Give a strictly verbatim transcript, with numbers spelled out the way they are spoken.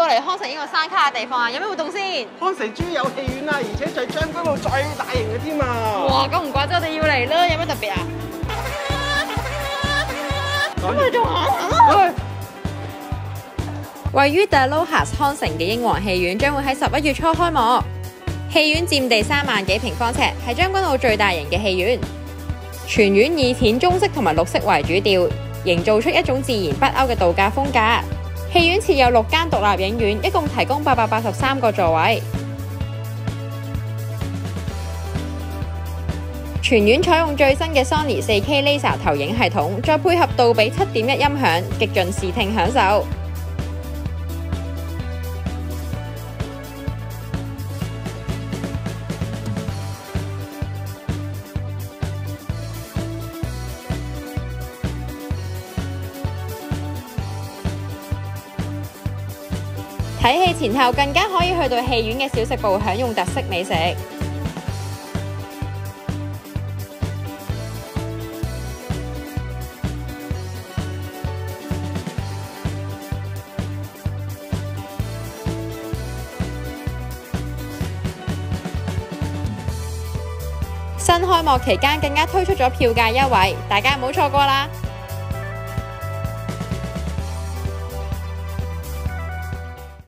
嚟康城呢個山卡嘅地方啊？有咩活動先？ 康城終於有戲院啦，而且就係將軍澳最大型嘅添啊！ 哇，咁唔怪之我哋要嚟啦，有咩特別啊？咁我哋仲行啊！位於 The Lohas 康城嘅英皇戲院將會喺十一月初開幕。戲院佔地三萬幾平方尺，係將軍澳最大型嘅戲院。全院以淺棕色同埋綠色為主調，營造出一種自然北歐嘅度假風格。戲院設有六間獨立影院，一共提供八百八十三個座位。全院採用最新嘅 Sony 四 K Laser 投影系統，再配合杜比七點一音響，極盡視聽享受。睇戲前後更加可以去到戲院嘅小食部享用特色美食。新開幕期間更加推出咗票價優惠，大家唔好錯過啦！